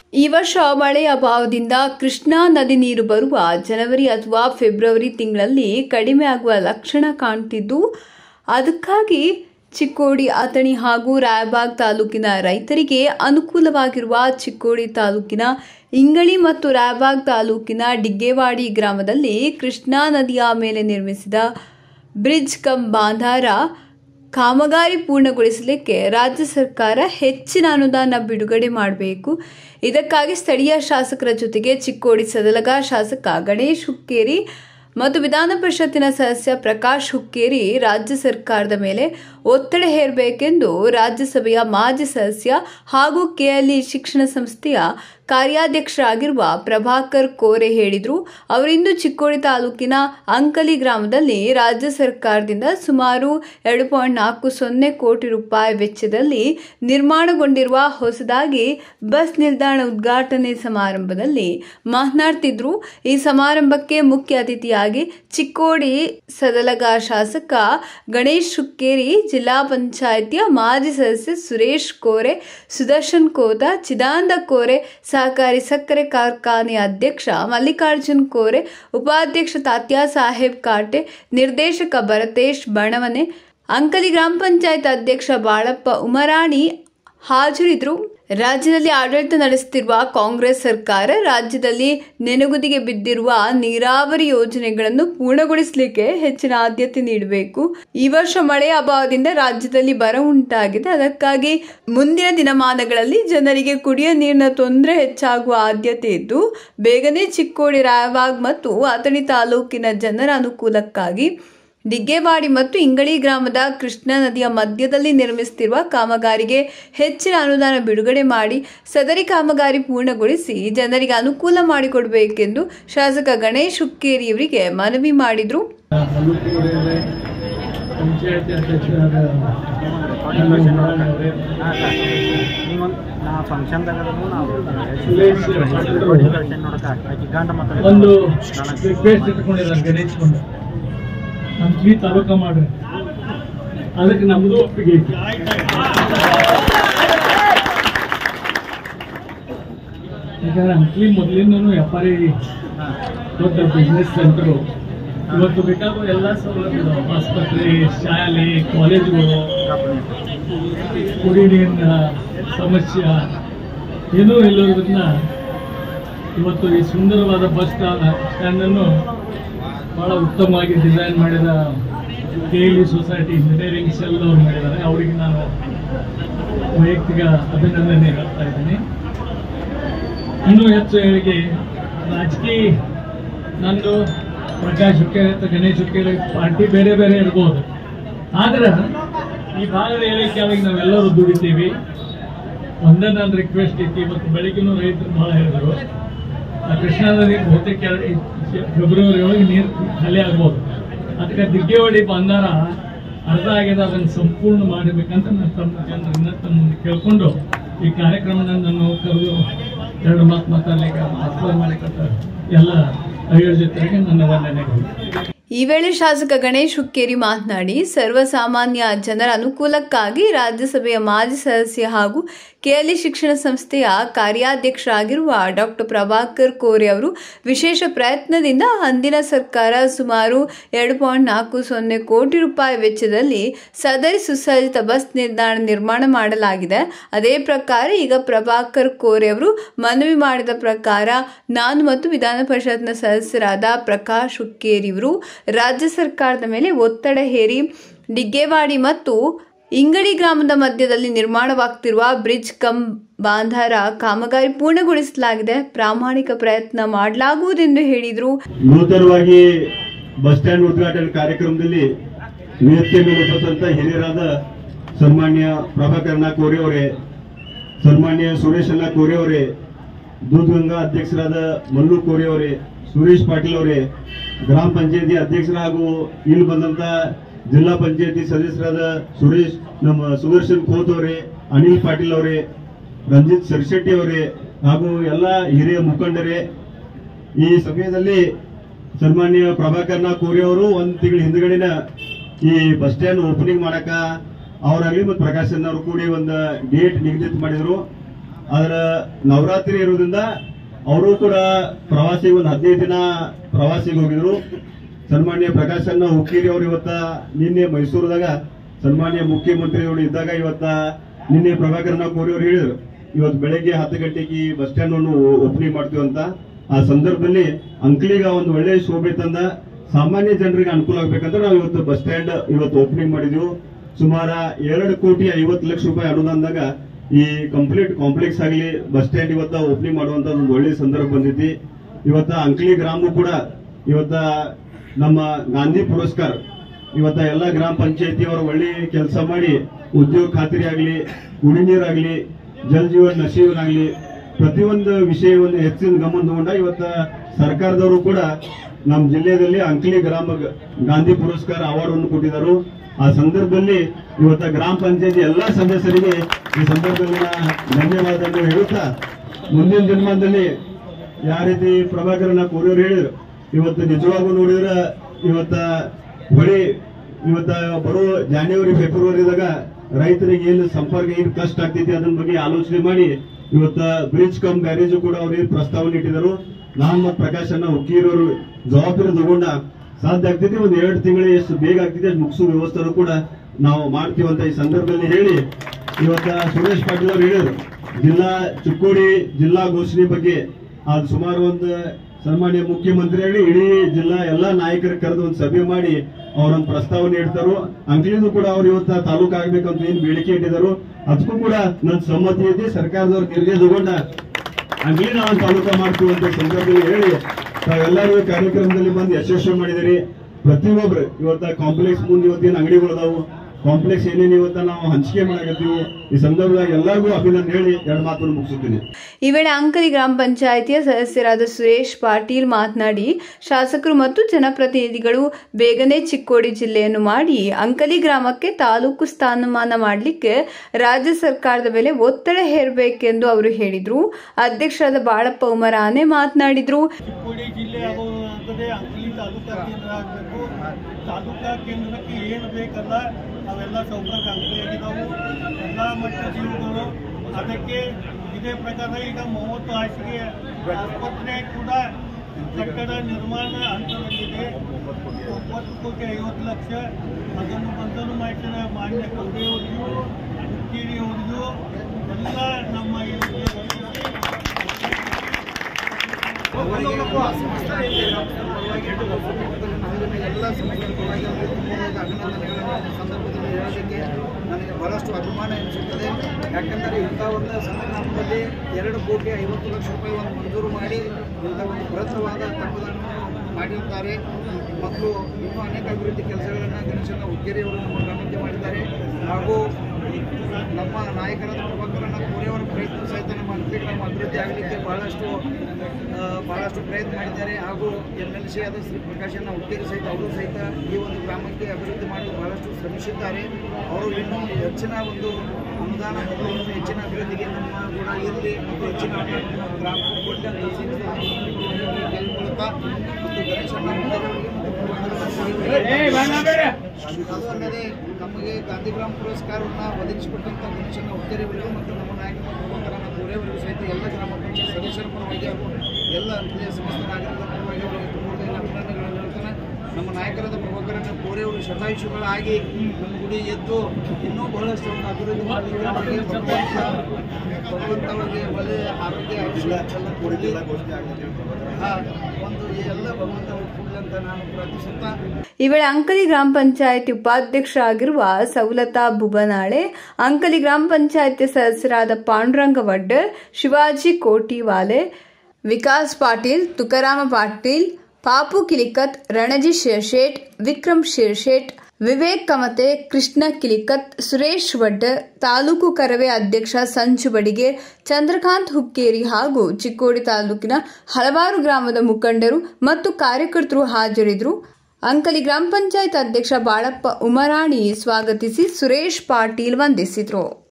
ಈ ವರ್ಷ ಮಳೆಯ ಅಭಾವದಿಂದ ಕೃಷ್ಣಾ ನದಿ ನೀರು ಬರುವ ಜನವರಿ ಅಥವಾ ಫೆಬ್ರವರಿ ತಿಂಗಳಲ್ಲಿ ಕಡಿಮೆ ಆಗುವ ಲಕ್ಷಣ ಕಾಣುತ್ತಿದ್ದು, ಅದಕ್ಕಾಗಿ ಚಿಕ್ಕೋಡಿ, ಅಥಣಿ ಹಾಗೂ ರಾಯಬಾಗ್ ತಾಲೂಕಿನ ರೈತರಿಗೆ ಅನುಕೂಲವಾಗಿರುವ ಚಿಕ್ಕೋಡಿ ತಾಲೂಕಿನ ಇಂಗಳ ಮತ್ತು ರಾಯಬಾಗ್ ತಾಲೂಕಿನ ಡಿಗ್ಗೇವಾಡಿ ಗ್ರಾಮದಲ್ಲಿ ಕೃಷ್ಣಾ ನದಿಯ ಮೇಲೆ ನಿರ್ಮಿಸಿದ ಬ್ರಿಡ್ಜ್ ಕಮ್ ಬಾಂಧಾರ ಕಾಮಗಾರಿ ಪೂರ್ಣಗೊಳಿಸಲಿಕ್ಕೆ ರಾಜ್ಯ ಸರ್ಕಾರ ಹೆಚ್ಚಿನ ಅನುದಾನ ಬಿಡುಗಡೆ ಮಾಡಬೇಕು. ಇದಕ್ಕಾಗಿ ಸ್ಥಳೀಯ ಶಾಸಕರ ಜೊತೆಗೆ ಚಿಕ್ಕೋಡಿ ಸದಲಗ ಶಾಸಕ ಗಣೇಶ್ ಹುಕ್ಕೇರಿ ಮತ್ತು ವಿಧಾನ ಪರಿಷತ್ತಿನ ಸದಸ್ಯ ಪ್ರಕಾಶ್ ಹುಕ್ಕೇರಿ ರಾಜ್ಯ ಸರ್ಕಾರದ ಮೇಲೆ ಒತ್ತಡ ಹೇರಬೇಕೆಂದು ರಾಜ್ಯಸಭೆಯ ಮಾಜಿ ಸದಸ್ಯ ಹಾಗೂ ಕೆಎಲ್ಇ ಶಿಕ್ಷಣ ಸಂಸ್ಥೆಯ ಕಾರ್ಯಾಧ್ಯಕ್ಷರಾಗಿರುವ ಪ್ರಭಾಕರ್ ಕೋರೆ ಹೇಳಿದರು. ಅವರಿಂದು ಚಿಕ್ಕೋಡಿ ತಾಲೂಕಿನ ಅಂಕಲಿ ಗ್ರಾಮದಲ್ಲಿ ರಾಜ್ಯ ಸರ್ಕಾರದಿಂದ ಸುಮಾರು 2.40 ಕೋಟಿ ರೂಪಾಯಿ ವೆಚ್ಚದಲ್ಲಿ ನಿರ್ಮಾಣಗೊಂಡಿರುವ ಹೊಸದಾಗಿ ಬಸ್ ನಿಲ್ದಾಣ ಉದ್ಘಾಟನೆ ಸಮಾರಂಭದಲ್ಲಿ ಮಾತನಾಡುತ್ತಿದ್ದರು. ಈ ಸಮಾರಂಭಕ್ಕೆ ಮುಖ್ಯ ಅತಿಥಿಯಾಗಿ ಚಿಕ್ಕೋಡಿ ಸದಲಗ ಶಾಸಕ ಗಣೇಶ್ ಹುಕ್ಕೇರಿ, ಜಿಲ್ಲಾ ಪಂಚಾಯಿತಿಯ ಮಾಜಿ ಸದಸ್ಯ ಸುರೇಶ್ ಕೋರೆ, ಸುದರ್ಶನ್ ಕೋತ, ಚಿದಾನಂದ ಕೋರೆ, ಸಹಕಾರಿ ಸಕ್ಕರೆ ಕಾರ್ಖಾನೆಯ ಅಧ್ಯಕ್ಷ ಮಲ್ಲಿಕಾರ್ಜುನ್ ಕೋರೆ, ಉಪಾಧ್ಯಕ್ಷ ತಾತ್ಯಾ ಸಾಹೇಬ್ ಕಾಟೆ, ನಿರ್ದೇಶಕ ಭರತೇಶ್ ಬಣವನೆ, ಅಂಕಲಿ ಗ್ರಾಮ ಪಂಚಾಯತ್ ಅಧ್ಯಕ್ಷ ಬಾಳಪ್ಪ ಉಮರಾಣಿ ಹಾಜರಿದ್ದರು. ರಾಜ್ಯದಲ್ಲಿ ಆಡಳಿತ ನಡೆಸುತ್ತಿರುವ ಕಾಂಗ್ರೆಸ್ ಸರ್ಕಾರ ರಾಜ್ಯದಲ್ಲಿ ನೆನೆಗುದಿಗೆ ಬಿದ್ದಿರುವ ನೀರಾವರಿ ಯೋಜನೆಗಳನ್ನು ಪೂರ್ಣಗೊಳಿಸಲಿಕ್ಕೆ ಹೆಚ್ಚಿನ ಆದ್ಯತೆ ನೀಡಬೇಕು. ಈ ವರ್ಷ ಮಳೆಯ ಅಭಾವದಿಂದ ರಾಜ್ಯದಲ್ಲಿ ಬರ ಉಂಟಾಗಿದೆ. ಅದಕ್ಕಾಗಿ ಮುಂದಿನ ದಿನಮಾನಗಳಲ್ಲಿ ಜನರಿಗೆ ಕುಡಿಯುವ ನೀರಿನ ತೊಂದರೆ ಹೆಚ್ಚಾಗುವ ಆದ್ಯತೆ ಇದ್ದು, ಬೇಗನೆ ಚಿಕ್ಕೋಡಿ, ರಾಯಬಾಗ್ ಮತ್ತು ಅಥಣಿ ತಾಲೂಕಿನ ಜನರ ಅನುಕೂಲಕ್ಕಾಗಿ ಡಿಗ್ಗೇವಾಡಿ ಮತ್ತು ಇಂಗಳ ಗ್ರಾಮದ ಕೃಷ್ಣಾ ನದಿಯ ಮಧ್ಯದಲ್ಲಿ ನಿರ್ಮಿಸುತ್ತಿರುವ ಕಾಮಗಾರಿಗೆ ಹೆಚ್ಚಿನ ಅನುದಾನ ಬಿಡುಗಡೆ ಮಾಡಿ ಸದರಿ ಕಾಮಗಾರಿ ಪೂರ್ಣಗೊಳಿಸಿ ಜನರಿಗೆ ಅನುಕೂಲ ಮಾಡಿಕೊಡಬೇಕೆಂದು ಶಾಸಕ ಗಣೇಶ್ ಹುಕ್ಕೇರಿಯವರಿಗೆ ಮನವಿ ಮಾಡಿದರು. ಅಂಕಲಿ ತಾಲೂಕ ಮಾಡ್ರಿ, ಅದಕ್ಕೆ ನಮ್ದು ಒಪ್ಪಿಗೆ ಐತಿ. ಯಾಕಂದ್ರೆ ಅಂಕಲಿ ಮೊದಲಿಂದನೂ ವ್ಯಾಪಾರಿ ದೊಡ್ಡ ಬಿಸ್ನೆಸ್ ಸೆಂಟರು. ಇವತ್ತು ಬೇಕಾಗುವ ಎಲ್ಲ ಸೌಲಭ್ಯಗಳು, ಆಸ್ಪತ್ರೆ, ಶಾಲೆ, ಕಾಲೇಜುಗಳು, ಕುಡಿ ನೀರಿನ ಸಮಸ್ಯೆ ಏನೂ ಇಲ್ಲೋದ್ರಿಂದ ಇವತ್ತು ಈ ಸುಂದರವಾದ ಬಸ್ ಸ್ಟ್ಯಾಂಡನ್ನು ಬಹಳ ಉತ್ತಮವಾಗಿ ಡಿಸೈನ್ ಮಾಡಿದ ಕೆಎಲ್ಇ ಸೊಸೈಟಿ ಇಂಜಿನಿಯರಿಂಗ್ ಸೆಲ್ ಅವರು ಮಾಡಿದ್ದಾರೆ. ಅವರಿಗೆ ನಾನು ವೈಯಕ್ತಿಕ ಅಭಿನಂದನೆ ಹೇಳ್ತಾ ಇದ್ದೀನಿ. ಇನ್ನೂ ಹೆಚ್ಚು ಹೇಳಿಕೆ ರಾಜಕೀಯ ನಂದು ಪ್ರಕಾಶ್ ಹುಕ್ಕೇರಿ ಮತ್ತು ಗಣೇಶ್ ಹುಕ್ಕೇರಿ ಪಾರ್ಟಿ ಬೇರೆ ಬೇರೆ ಇರ್ಬೋದು, ಆದ್ರೆ ಈ ಭಾಗದ ಹೇಳಿಕೆ ಅವಾಗ ನಾವೆಲ್ಲರೂ ದುಡಿತೀವಿ. ಒಂದೇ ನನ್ನ ರಿಕ್ವೆಸ್ಟ್ ಐತಿ. ಇವತ್ತು ಬೆಳಿಗ್ಗೆನೂ ರೈತರು ಬಹಳ ಹೇಳಿದ್ರು, ಕೃಷ್ಣಾ ನದಿ ಬಹುತೇಕ ಫೆಬ್ರವರಿ ಒಳಗೆ ನೀರು ಖಾಲಿ ಆಗ್ಬೋದು. ಅದಕ್ಕೆ ದಿಗ್ಗೇವಾಡಿ ಬಂದಾರ ಅರ್ಧ ಆಗಿದೆ, ಅದನ್ನು ಸಂಪೂರ್ಣ ಮಾಡಬೇಕಂತ ನಾನು ತಮ್ಮ ಜನರನ್ನ ತಮ್ಮ ಕೇಳ್ಕೊಂಡು ಈ ಕಾರ್ಯಕ್ರಮನ ನಾನು ಕರೆದು 2 ಮಾತು ಮಾತಾಡಲಿಕ್ಕೆ ಆಸ್ಪದ ಮಾಡಲಿಕ್ಕೆ ಎಲ್ಲ ಆಯೋಜಕರಿಗೆ ನನ್ನ ವಂದನೆಗಳು. ಈ ವೇಳೆ ಶಾಸಕ ಗಣೇಶ್ ಹುಕ್ಕೇರಿ ಮಾತನಾಡಿ, ಸರ್ವಸಾಮಾನ್ಯ ಜನರ ಅನುಕೂಲಕ್ಕಾಗಿ ರಾಜ್ಯಸಭೆಯ ಮಾಜಿ ಸದಸ್ಯ ಹಾಗೂ ಕೆಎಲ್ಇ ಶಿಕ್ಷಣ ಸಂಸ್ಥೆಯ ಕಾರ್ಯಾಧ್ಯಕ್ಷರಾಗಿರುವ ಡಾಕ್ಟರ್ ಪ್ರಭಾಕರ್ ಕೋರೆ ಅವರು ವಿಶೇಷ ಪ್ರಯತ್ನದಿಂದ ಅಂದಿನ ಸರ್ಕಾರ ಸುಮಾರು 2.40 ಕೋಟಿ ರೂಪಾಯಿ ವೆಚ್ಚದಲ್ಲಿ ಸದರಿ ಸುಸಜ್ಜಿತ ಬಸ್ ನಿಲ್ದಾಣ ನಿರ್ಮಾಣ ಮಾಡಲಾಗಿದೆ. ಅದೇ ಪ್ರಕಾರ ಈಗ ಪ್ರಭಾಕರ್ ಕೋರೆ ಅವರು ಮನವಿ ಮಾಡಿದ ಪ್ರಕಾರ ನಾನು ಮತ್ತು ವಿಧಾನ ಪರಿಷತ್ನ ಸದಸ್ಯರಾದ ಪ್ರಕಾಶ್ ಹುಕ್ಕೇರಿ ಅವರು ರಾಜ್ಯ ಸರ್ಕಾರದ ಮೇಲೆ ಒತ್ತಡ ಹೇರಿ ಡಿಗ್ಗೇವಾಡಿ ಮತ್ತು ಇಂಗಳ ಗ್ರಾಮದ ಮಧ್ಯದಲ್ಲಿ ನಿರ್ಮಾಣವಾಗುತ್ತಿರುವ ಬ್ರಿಡ್ಜ್ ಕಮ್ ಬಾಂಧಾರ ಕಾಮಗಾರಿ ಪೂರ್ಣಗೊಳಿಸಲಾಗಿದೆ. ಪ್ರಾಮಾಣಿಕ ಪ್ರಯತ್ನ ಮಾಡಲಾಗುವುದೆಂದು ಹೇಳಿದರು. ನೂತನವಾಗಿ ಬಸ್ ಸ್ಟ್ಯಾಂಡ್ ಉದ್ಘಾಟನೆ ಕಾರ್ಯಕ್ರಮದಲ್ಲಿ ವೇದಿಕೆ ಮೇಲೆ ಉಪಸ್ಥಿತ ಹಿರಿಯರಾದ ಸನ್ಮಾನ್ಯ ಪ್ರಭಾಕರ್ ಕೋರೆ ಅವರೇ, ಸನ್ಮಾನ್ಯ ಸುರೇಶ್ ಕೋರೆ ಅವರೇ, ದೂಧಗಂಗಾ ಅಧ್ಯಕ್ಷರಾದ ಮಲ್ಲು ಕೋರೆ ಅವರೇ, ಸುರೇಶ್ ಪಾಟೀಲ್ ಅವರೇ, ಗ್ರಾಮ ಪಂಚಾಯತಿ ಅಧ್ಯಕ್ಷರ ಹಾಗೂ ಇಲ್ಲಿ ಬಂದಂತ ಜಿಲ್ಲಾ ಪಂಚಾಯತಿ ಸದಸ್ಯರಾದ ನಮ್ಮ ಸುದರ್ಶನ್ ಖೋತ್ ಅವರೇ, ಅನಿಲ್ ಪಾಟೀಲ್ ಅವರೇ, ರಂಜಿತ್ ಸರ್ಶೆಟ್ಟಿ ಅವರೇ ಹಾಗೂ ಎಲ್ಲ ಹಿರಿಯ ಮುಖಂಡರೇ, ಈ ಸಮಯದಲ್ಲಿ ಸನ್ಮಾನ್ಯ ಪ್ರಭಾಕರ್ ಕೋರೆ ಅವರು 1 ತಿಂಗಳ ಹಿಂದ್ಗಡೆನ ಈ ಬಸ್ ಸ್ಟ್ಯಾಂಡ್ ಓಪನಿಂಗ್ ಮಾಡಕ ಅವರಾಗಲಿ ಮತ್ತು ಪ್ರಕಾಶ್ ಅವರು ಕೂಡಿ ಒಂದು ಡೇಟ್ ನಿಗದಿತ ಮಾಡಿದ್ರು. ಅದರ ನವರಾತ್ರಿ ಇರೋದ್ರಿಂದ ಅವರು ಕೂಡ ಪ್ರವಾಸಿಗೆ ಒಂದು 15 ದಿನ ಪ್ರವಾಸಿಗೆ ಹೋಗಿದ್ರು. ಸನ್ಮಾನ್ಯ ಪ್ರಕಾಶ್ ಅಣ್ಣ ಹುಕ್ಕೇರಿ ಅವರು ಇವತ್ತ ನಿನ್ನೆ ಮೈಸೂರದಾಗ ಸನ್ಮಾನ್ಯ ಮುಖ್ಯಮಂತ್ರಿಗಳು ಇದ್ದಾಗ ಇವತ್ತ ನಿನ್ನೆ ಪ್ರಭಾಕರನ ಕೋರಿ ಅವರು ಹೇಳಿದ್ರು ಇವತ್ತು ಬೆಳಗ್ಗೆ 10 ಗಂಟೆಗೆ ಬಸ್ ಸ್ಟ್ಯಾಂಡ್ ಅನ್ನು ಓಪನಿಂಗ್ ಮಾಡ್ತೀವಿ ಅಂತ. ಆ ಸಂದರ್ಭದಲ್ಲಿ ಅಂಕಲಿಗ ಒಂದು ಒಳ್ಳೆ ಶೋಭೆ ತಂದ ಸಾಮಾನ್ಯ ಜನರಿಗೆ ಅನುಕೂಲ ಆಗ್ಬೇಕಂತ ನಾವು ಇವತ್ತು ಬಸ್ ಸ್ಟ್ಯಾಂಡ್ ಇವತ್ತು ಓಪನಿಂಗ್ ಮಾಡಿದ್ವಿ. ಸುಮಾರು 2,50,00,000 ರೂಪಾಯಿ ಅನುದಾನದಾಗ ಈ ಕಂಪ್ಲೀಟ್ ಕಾಂಪ್ಲೆಕ್ಸ್ ಆಗಲಿ ಬಸ್ ಸ್ಟ್ಯಾಂಡ್ ಇವತ್ತ ಓಪನಿಂಗ್ ಮಾಡುವಂತ ಒಂದು ಒಳ್ಳೆ ಸಂದರ್ಭ ಬಂದಿತ್ತು. ಇವತ್ತ ಅಂಕಲಿ ಗ್ರಾಮ ಕೂಡ ಇವತ್ತ ನಮ್ಮ ಗಾಂಧಿ ಪುರಸ್ಕಾರ ಇವತ್ತ ಎಲ್ಲ ಗ್ರಾಮ ಪಂಚಾಯತಿ ಅವರು ಒಳ್ಳೆ ಕೆಲಸ ಮಾಡಿ ಉದ್ಯೋಗ ಖಾತ್ರಿ ಆಗಲಿ, ಕುಡಿ ನೀರಾಗ್ಲಿ, ಜಲ್ ಜೀವನ್ ನಶೀವನ್ ಆಗಲಿ ಪ್ರತಿಯೊಂದು ವಿಷಯವನ್ನು ಹೆಚ್ಚಿನ ಗಮನ ತಗೊಂಡ ಇವತ್ತ ಸರ್ಕಾರದವರು ಕೂಡ ನಮ್ಮ ಜಿಲ್ಲೆಯಲ್ಲಿ ಅಂಕಲಿ ಗ್ರಾಮ ಗಾಂಧಿ ಪುರಸ್ಕಾರ ಅವಾರ್ಡ್ ಅನ್ನು ಕೊಟ್ಟಿದ್ದಾರೆ. ಆ ಸಂದರ್ಭದಲ್ಲಿ ಇವತ್ತ ಗ್ರಾಮ ಪಂಚಾಯತಿ ಎಲ್ಲಾ ಸದಸ್ಯರಿಗೆ ಈ ಸಂದರ್ಭದಲ್ಲಿ ಧನ್ಯವಾದವನ್ನು ಹೇಳುತ್ತಾ, ಮುಂದಿನ ದಿನಮಾನದಲ್ಲಿ ಯಾವ ರೀತಿ ಪ್ರಭಾಕರನ ಕೋರಿಯವರು ಹೇಳಿದ್ರು ಇವತ್ತು ನಿಜವಾಗೂ ನೋಡಿದ್ರೆ ಇವತ್ತ ಹೊಳಿ ಇವತ್ತ ಬರೋ ಜಾನ್ವರಿ ಫೆಬ್ರವರಿದಾಗ ರೈತರಿಗೆ ಏನು ಸಂಪರ್ಕ ಏನು ಕಷ್ಟ ಆಗ್ತೈತಿ ಅದನ್ನ ಬಗ್ಗೆ ಆಲೋಚನೆ ಮಾಡಿ ಇವತ್ತ ಬ್ರಿಡ್ಜ್ ಕಮ್ ಬ್ಯಾರೇಜ್ ಕೂಡ ಅವ್ರು ಪ್ರಸ್ತಾವನೆ ಇಟ್ಟಿದ್ದಾರೆ. ನಾನು ಮತ್ತು ಪ್ರಕಾಶ್ ಅಣ್ಣ ಹುಕ್ಕೇರಿಯವರು ಜವಾಬ್ದಾರಿ ತಗೊಂಡ ಸಾಧ್ಯ ಆಗ್ತೈತಿ, ಒಂದು 2 ತಿಂಗಳು ಎಷ್ಟು ಬೇಗ ಆಗ್ತೈತಿ ಅಷ್ಟು ಮುಗಿಸೋ ವ್ಯವಸ್ಥೆ ಕೂಡ ನಾವು ಮಾಡ್ತೀವಂತ ಈ ಸಂದರ್ಭದಲ್ಲಿ ಹೇಳಿ ಇವತ್ತ ಸುರೇಶ್ ಪಾಟೀಲ್ ಅವರು ಹೇಳಿದ್ರು ಚಿಕ್ಕೋಡಿ ಜಿಲ್ಲಾ ಘೋಷಣೆ ಬಗ್ಗೆ ಅದು ಸುಮಾರು ಒಂದು ಸನ್ಮಾನ್ಯ ಮುಖ್ಯಮಂತ್ರಿ ಹೇಳಿ ಇಡೀ ಜಿಲ್ಲಾ ಎಲ್ಲಾ ನಾಯಕರ ಕರೆದು ಒಂದು ಸಭೆ ಮಾಡಿ ಅವರೊಂದು ಪ್ರಸ್ತಾವನೆ ಇಡ್ತಾರೋ. ಅಂಕಲಿದು ಕೂಡ ಅವ್ರು ಇವತ್ತ ತಾಲೂಕು ಆಗ್ಬೇಕಂತ ಏನ್ ಬೇಡಿಕೆ ಇಟ್ಟಿದ್ದಾರೋ ಅದಕ್ಕೂ ಕೂಡ ನನ್ನ ಸಮ್ಮತಿ ಇದೆ. ಸರ್ಕಾರದವ್ರ ನಿರ್ಣಯ ತಗೊಂಡ ಅಂಕಲಿ ನಾವು ತಾಲೂಕ ಮಾಡ್ತೀವಿ ಅಂತ ಸಂದರ್ಭದಲ್ಲಿ ಹೇಳಿ ತಾವೆಲ್ಲರೂ ಕಾರ್ಯಕ್ರಮದಲ್ಲಿ ಬಂದು ಯಶಸ್ವಿ ಮಾಡಿದಿರಿ. ಪ್ರತಿಯೊಬ್ರು ಇವತ್ತ ಕಾಂಪ್ಲೆಕ್ಸ್ ಮುಂದೆ ಇವತ್ತೇನು ಅಂಗಡಿಗಳು ಅದಾವು, ಕಾಂಪ್ಲೆಕ್ಸ್ ಏನೇನು ಇವತ್ತ ನಾವು ಹಂಚಿಕೆ ಮಾಡಕತ್ತೀವಿ. ಈ ಸಂದರ್ಭದಾಗ ಎಲ್ಲರಿಗೂ ಅಭಿನಂದನೆ ಹೇಳಿ 2 ಮಾತನ್ನು ಮುಗಿಸುತ್ತೇನೆ. ಈ ವೇಳೆ ಅಂಕಲಿ ಗ್ರಾಮ ಪಂಚಾಯಿತಿಯ ಸದಸ್ಯರಾದ ಸುರೇಶ್ ಪಾಟೀಲ್ ಮಾತನಾಡಿ, ಶಾಸಕರು ಮತ್ತು ಜನಪ್ರತಿನಿಧಿಗಳು ಬೇಗನೆ ಚಿಕ್ಕೋಡಿ ಜಿಲ್ಲೆಯನ್ನು ಮಾಡಿ ಅಂಕಲಿ ಗ್ರಾಮಕ್ಕೆ ತಾಲೂಕು ಸ್ಥಾನಮಾನ ಮಾಡಲಿಕ್ಕೆ ರಾಜ್ಯ ಸರ್ಕಾರದ ಮೇಲೆ ಒತ್ತಡ ಹೇರಬೇಕೆಂದು ಅವರು ಹೇಳಿದರು. ಅಧ್ಯಕ್ಷರಾದ ಬಾಳಪ್ಪ ಉಮರಾನೆ ಮಾತನಾಡಿದರು. ಚಿಕ್ಕೋಡಿ ಜಿಲ್ಲೆ ಆಗೋದೇ ಅಂಕಲಿ ತಾಲೂಕಾ ಕೇಂದ್ರ ಆಗಬೇಕು. ತಾಲೂಕಾ ಕೇಂದ್ರಕ್ಕೆ ಏನು ಬೇಕಲ್ಲ ಅವೆಲ್ಲ ಸೌಕರ್ಯ ಅಂಕಲಿ ಆಗಿದ್ದಾವೆ, ಎಲ್ಲ ಮಟ್ಟ ಜೀವಗಳು. ಅದಕ್ಕೆ ಇದೇ ಪ್ರಕಾರ ಈಗ 30 ಹಾಸಿಗೆ ಆಸ್ಪತ್ರೆ ಕೂಡ ಕಟ್ಟಡ ನಿರ್ಮಾಣ ಹಂತದಲ್ಲಿದೆ. 9,50,00,000 ಅದನ್ನು ಮಂಜೂರು ಮಾಡಿದ ಮಾನ್ಯ ಗೌರಿಯವರಿಗೂ ಹುಕ್ಕೇರಿಯವರಿಗೂ ಎಲ್ಲ ನಮ್ಮ ಎಲ್ಲ ಸಂಸ್ಥೆಗಳಾಗಿ ಅಭಿನಂದನೆಗಳನ್ನು ಸಂದರ್ಭದಲ್ಲಿ ಹೇಳೋದಕ್ಕೆ ನನಗೆ ಬಹಳಷ್ಟು ಅಭಿಮಾನ ಎನಿಸುತ್ತದೆ. ಯಾಕೆಂದರೆ ಇಂಥ ಒಂದು ಸಂದರ್ಭದಲ್ಲಿ 2,50,00,000 ರೂಪಾಯಿ ಒಂದು ಮಂಜೂರು ಮಾಡಿ ಇಂಥ ಒಂದು ಬೃಹತ್ತವಾದ ತಂಡವನ್ನು ಮಾಡಿರುತ್ತಾರೆ ಮತ್ತು ಇನ್ನೂ ಅನೇಕ ಅಭಿವೃದ್ಧಿ ಕೆಲಸಗಳನ್ನು ಗಣೇಶನ ಹುಕ್ಕೇರಿಯವರು ನಮ್ಮ ಗ್ರಾಮಕ್ಕೆ ಮಾಡಿದ್ದಾರೆ. ಹಾಗೂ ನಮ್ಮ ನಾಯಕರಾದ ಪ್ರಭಾಕರನ ಕೋರಿಯವರ ಪ್ರಯತ್ನ ಸಹಿತ ನಮ್ಮ ಅಂಕಲಿ ಗ್ರಾಮ ಅಭಿವೃದ್ಧಿ ಆಗಲಿಕ್ಕೆ ಬಹಳಷ್ಟು ಪ್ರಯತ್ನ ಮಾಡಿದ್ದಾರೆ. ಹಾಗೂ MLC ಆದ ಶ್ರೀ ಪ್ರಕಾಶನ ಹುಕ್ಕೇರಿ ಸಹಿತ ಅವರು ಸಹಿತ ಈ ಒಂದು ಗ್ರಾಮಕ್ಕೆ ಅಭಿವೃದ್ಧಿ ಮಾಡಲು ಬಹಳಷ್ಟು ಶ್ರಮಿಸಿದ್ದಾರೆ. ಅವರು ಇನ್ನೂ ಹೆಚ್ಚಿನ ಒಂದು ಅನುದಾನ ಮತ್ತು ಇನ್ನೂ ಹೆಚ್ಚಿನ ಅಭಿವೃದ್ಧಿಗೆ ನಮ್ಮ ಕೂಡ ಇರಲಿ ಮತ್ತು ಹೆಚ್ಚಿನ ಗ್ರಾಮಕ್ಕೆ ಕೊಟ್ಟಂತೆ ಕೇಳಿಕೊಳ್ಳುತ್ತಾ ಮತ್ತು ಗಣೇಶನ ಅದು ಅಲ್ಲದೆ ನಮಗೆ ಗಾಂಧಿ ಗ್ರಾಮ ಪುರಸ್ಕಾರವನ್ನು ಒದಗಿಸಿಕೊಟ್ಟಂಥ ಗಣೇಶನ ಹುಕ್ಕೇರಿಯವರಿಗೂ ಮತ್ತು ನಮ್ಮ ನಾಯಕರ ಪ್ರಭಾಕರನ ಕೋರಿಯವರಿಗೂ ಸಹಿತ ಎಲ್ಲ ಗ್ರಾಮ ಪಂಚಾಯತ್ ಸದಸ್ಯರ ಪರವಾಗಿ ಹಾಗೂ ಎಲ್ಲ ಅಂಕಲಿಯ ಸಮಸ್ತ ನಾಗರಿಕರ ಪರವಾಗಿ ಅವರಿಗೆ ತುಂಬ ಅಭಿನಂದನೆಗಳನ್ನು ಹೇಳ್ತಾನೆ. ನಮ್ಮ ನಾಯಕರಾದ ಪ್ರಭಾಕರನ ಕೋರಿಯವರು ಶತಾಯುಷಿಗಳಾಗಿ ನಮ್ಮ ಗುಡಿ ಎದ್ದು ಇನ್ನೂ ಬಹಳಷ್ಟು ಒಂದು ಅಭಿವೃದ್ಧಿ ಮಾಡಲಿಕ್ಕೆ ಅವರಿಗೆ ಭಗವಂತವರಿಗೆ ಒಳ್ಳೆಯ ಆರೋಗ್ಯ ಎಲ್ಲ ಕೊಡಲಿ ಒಂದು ಎಲ್ಲ ಭಗವಂತ ಕೊಡಲಿ ಅಂತ ನಾನು ಪ್ರಾರ್ಥಿಸುತ್ತಾ ಈ ವೇಳೆ ಅಂಕಲಿ ಗ್ರಾಮ ಪಂಚಾಯಿತಿ ಉಪಾಧ್ಯಕ್ಷರಾಗಿರುವ ಸವಲತಾ ಬುಬನಾಳೆ, ಅಂಕಲಿ ಗ್ರಾಮ ಪಂಚಾಯಿತಿ ಸದಸ್ಯರಾದ ಪಾಂಡುರಂಗ ವಡ್ಡರ್, ಶಿವಾಜಿ ಕೋಟಿವಾಲೆ, ವಿಕಾಸ್ ಪಾಟೀಲ್, ತುಕಾರಾಮ ಪಾಟೀಲ್, ಪಾಪು ಕಿಲಿಕತ್, ರಣಜಿ ಶಿರ್ಶೇಟ್, ವಿಕ್ರಮ್ ಶಿರ್ಶೇಟ್, ವಿವೇಕ್ ಕಮತೆ, ಕೃಷ್ಣ ಕಿಲಿಕತ್, ಸುರೇಶ್ ವಡ್ಡರ್, ತಾಲೂಕು ಕರವೇ ಅಧ್ಯಕ್ಷ ಸಂಜು ಬಡಿಗೇರ್, ಚಂದ್ರಕಾಂತ್ ಹುಕ್ಕೇರಿ ಹಾಗೂ ಚಿಕ್ಕೋಡಿ ತಾಲೂಕಿನ ಹಲವಾರು ಗ್ರಾಮದ ಮುಖಂಡರು ಮತ್ತು ಕಾರ್ಯಕರ್ತರು ಹಾಜರಿದ್ದರು. ಅಂಕಲಿ ಗ್ರಾಮ ಪಂಚಾಯತ್ ಅಧ್ಯಕ್ಷ ಬಾಳಪ್ಪ ಉಮರಾಣಿ ಸ್ವಾಗತಿಸಿ ಸುರೇಶ್ ಪಾಟೀಲ್ ವಂದಿಸಿದರು.